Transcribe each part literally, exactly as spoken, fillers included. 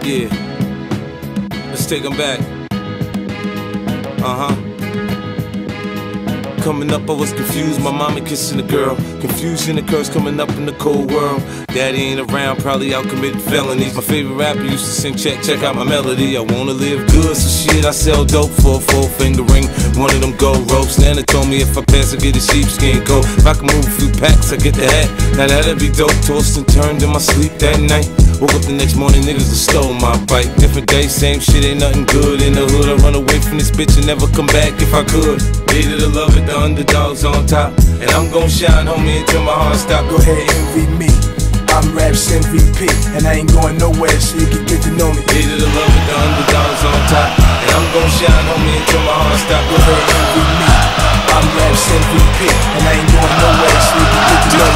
Yeah, let's take them back. Uh-huh. Coming up, I was confused, my mama kissing a girl. Confusion occurs coming up in the cold world. Daddy ain't around, probably out committing felonies. My favorite rapper used to sing, check, check out my melody. I wanna live good, so shit, I sell dope for a four finger ring. One of them gold ropes. Nana told me if I pass, I get a sheepskin coat. If I can move a few packs, I get the hat. Now that'd be dope. Tossed and turned in my sleep that night. Woke up the next morning, niggas have stole my bike. Different day, same shit, ain't nothing good in the hood. I run away from this bitch and never come back if I could. Hated to love it, the underdogs on top. And I'm gon' shine, homie, until my heart stop. Go ahead, envy me. I'm Raps M V P, and I ain't going nowhere, so you can get to know me. Hated to love it, the underdogs on top. And I'm gon' shine, homie, until my heart stop. Go ahead, envy me. I'm Raps M V P, and I ain't going nowhere, so you can get to know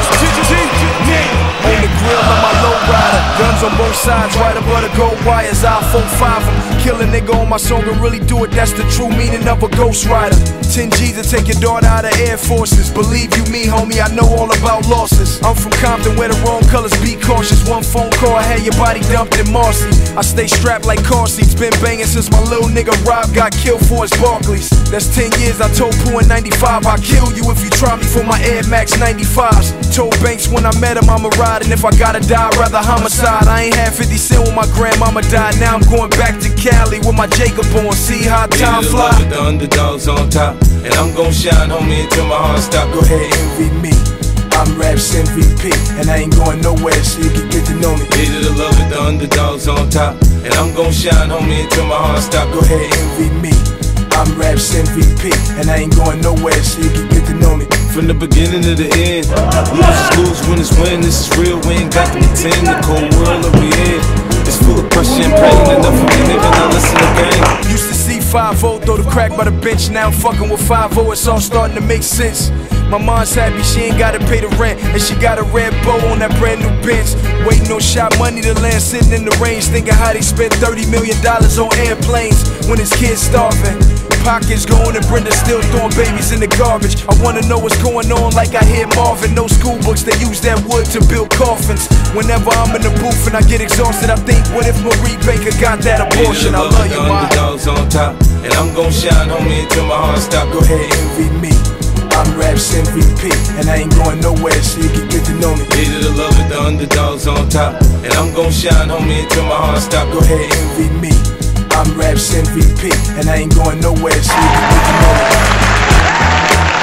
me. On the grill of my low rider, guns on both sides, right above the gold wires. I four five em, kill a nigga on my song and really do it. That's the true meaning of a ghost rider. ten G's to take your daughter out of Air Forces. Believe you me, homie, I know all about losses. I'm from Compton where the wrong colors, be cautious. One phone call, I had your body dumped in Marcy. I stay strapped like car seats, been banging since my little nigga Rob got killed for his Barclays. That's ten years, I told Pooh in ninety-five, I'll kill you if you try me for my Air Max ninety-fives. Told Banks when I met him I'ma ride, and if I gotta die, I'd rather homicide. I ain't had fifty cent when my grandmama died. Now I'm going back to Cali with my Jacob on. See how time fly. With the underdogs on top, and I'm gon' shine, homie, until my heart stop. Go ahead, envy me. I'm Raps M V P, and I ain't going nowhere, so you can get to know me. Hated to love it, the underdogs on top, and I'm gon' shine, homie, until my heart stop. Go ahead, envy me. I'm Raps M V P, and I ain't going nowhere, so you can get to know me. From the beginning to the end, lose is lose, win is win. This is real, we ain't got to pretend. The cold world that we in, it's full of pressure and pain. Enough of me, nigga, now listen again. Used to see five oh throw the crack by the bench. Now I'm fucking with five oh, it's all starting to make sense. My mom's happy, she ain't gotta pay the rent, and she got a red bow on that brand new Benz. Waiting on shot money to land, sitting in the range, thinking how they spent thirty million dollars on airplanes when his kids starving. Pockets going and Brenda still throwing babies in the garbage. I wanna know what's going on like I hear Marvin. No school books, they use that wood to build coffins. Whenever I'm in the booth and I get exhausted, I think, what if Marie Baker got that abortion? I love you, ma. Underdogs on top, and I'm gon' shine, homie, until my heart stop. Go ahead, envy me. I'm Raps M V P, and I ain't going nowhere, so you can get to know me. Hated to love it, the underdogs on top, and I'm gon' shine, homie, until my heart stop. Go ahead, envy me. I'm Raps M V P, and I ain't going nowhere, so you can get to know me.